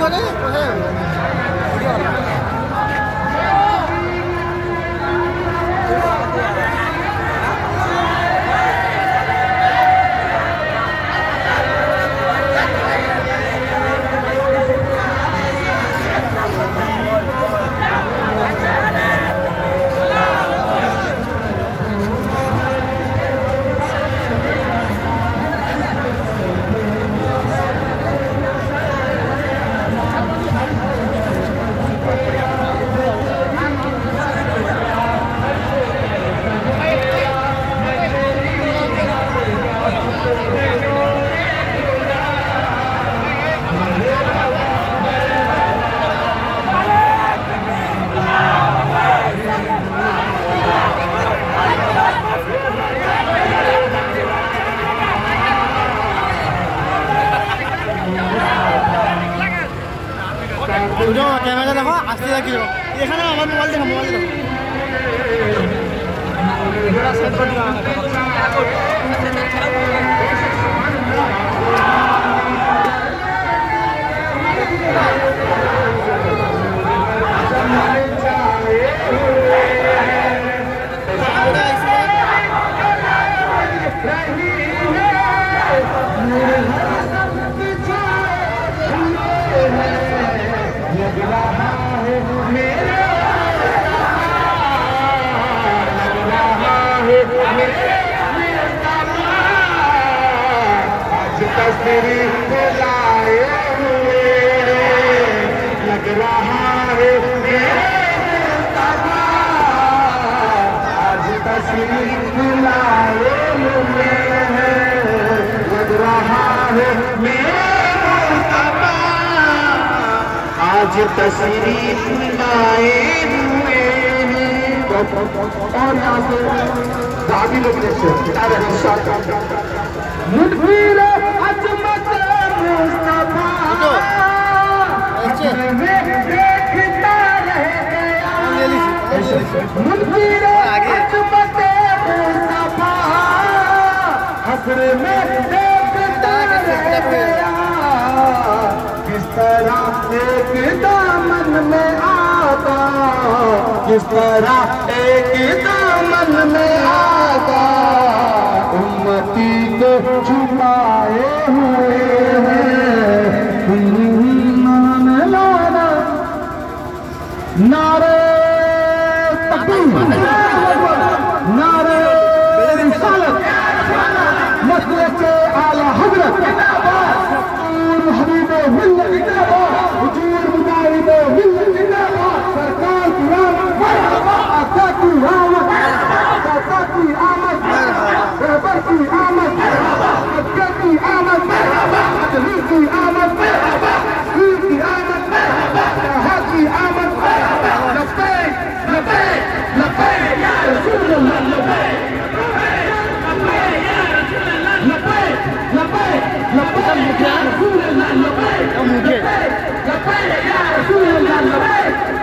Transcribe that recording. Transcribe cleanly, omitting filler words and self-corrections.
camera देखो आस्ते देखिए एखाने আমার মোবাইল দেখো এটা সেট করে দিলাম तस्वीर लाए हुए लग रहा है आज तस्वीर लाए हुए लग रहा है आज तस्वीर लाए हुए और यहाँ से दादी लोग मुठभेड़ अजमत मुस्तफा देखता रह गया मुठभेड़ अजमत मुस्तफा हसर में देखता रह गया किस तरह एक दामन में आता किस तरह एक दामन में